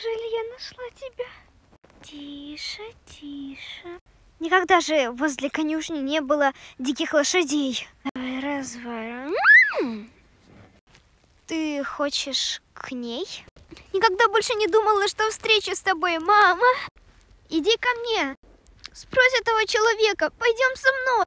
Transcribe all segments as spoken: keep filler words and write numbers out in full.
неужели я нашла тебя? Тише, тише. Никогда же возле конюшни не было диких лошадей. Давай разворот. Ты хочешь к ней? Никогда больше не думала, что встречу с тобой, мама. Иди ко мне. Спрось этого человека. Пойдем со мной.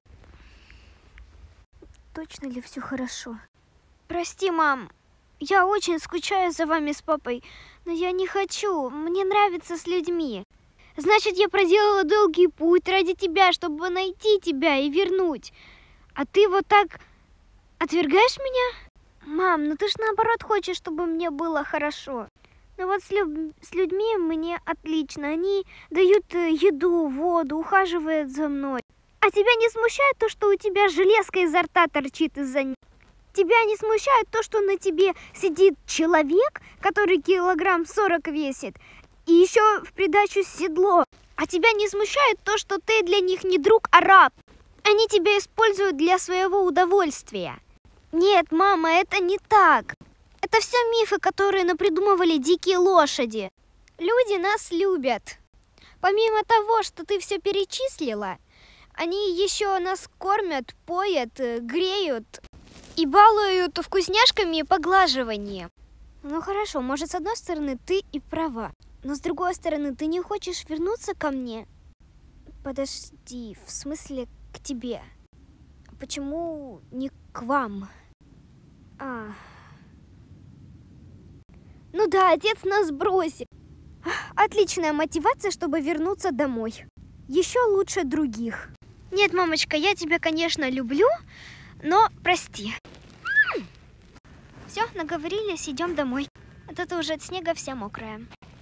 Точно ли все хорошо? Прости, мам. Я очень скучаю за вами с папой, но я не хочу. Мне нравится с людьми. Значит, я проделала долгий путь ради тебя, чтобы найти тебя и вернуть. А ты вот так отвергаешь меня? Мам, ну ты ж наоборот хочешь, чтобы мне было хорошо. Ну вот с, люб... с людьми мне отлично. Они дают еду, воду, ухаживают за мной. А тебя не смущает то, что у тебя железка изо рта торчит из-за них? Тебя не смущает то, что на тебе сидит человек, который килограмм сорок весит, и еще в придачу седло? А тебя не смущает то, что ты для них не друг, а раб? Они тебя используют для своего удовольствия. Нет, мама, это не так. Это все мифы, которые напридумывали дикие лошади. Люди нас любят. Помимо того, что ты все перечислила, они еще нас кормят, поят, греют и балуют вкусняшками и поглаживанием. Ну хорошо, может, с одной стороны ты и права, но с другой стороны ты не хочешь вернуться ко мне? Подожди, в смысле к тебе? Почему не к вам? А. Ну да, отец нас бросил. Отличная мотивация, чтобы вернуться домой. Еще лучше других. Нет, мамочка, я тебя, конечно, люблю, но прости. Все, наговорились, идем домой. А то ты уже от снега вся мокрая.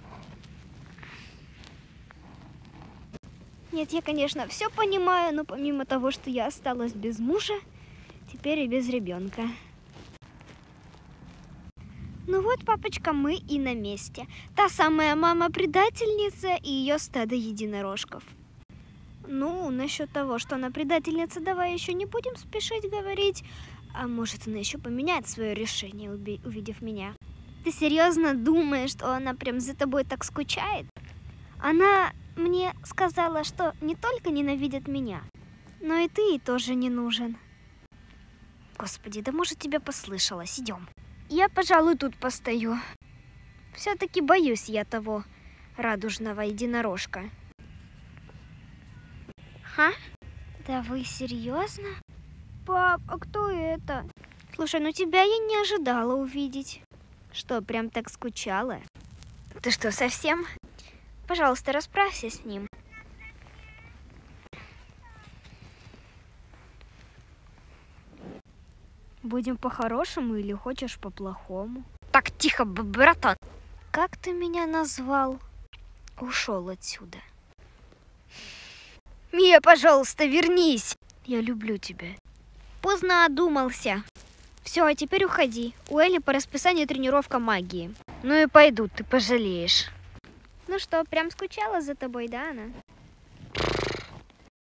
Нет, я, конечно, все понимаю, но помимо того, что я осталась без мужа, теперь и без ребенка. Ну вот, папочка, мы и на месте. Та самая мама-предательница и ее стадо единорожков. Ну, насчет того, что она предательница, давай еще не будем спешить говорить. А может, она еще поменяет свое решение, увидев меня. Ты серьезно думаешь, что она прям за тобой так скучает? Она мне сказала, что не только ненавидит меня, но и ты ей тоже не нужен. Господи, да может, тебя послышалось. Идем. Я, пожалуй, тут постою. Все-таки боюсь я того радужного единорожка. Ха? Да вы серьезно? Пап, а кто это? Слушай, ну тебя я не ожидала увидеть. Что, прям так скучала? Ты что, совсем? Пожалуйста, расправься с ним. Будем по-хорошему или хочешь по-плохому? Так, тихо, братан. Как ты меня назвал? Ушел отсюда. Мия, пожалуйста, вернись. Я люблю тебя. Поздно одумался. Все, а теперь уходи. У Элли по расписанию тренировка магии. Ну и пойду, ты пожалеешь. Ну что, прям скучала за тобой, да, она?